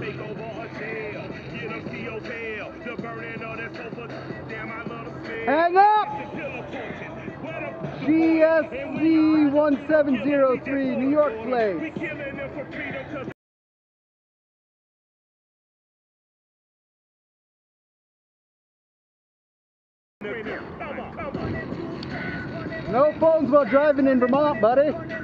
Hang up! GSZ1703, New York plate. No phones while driving in Vermont, buddy.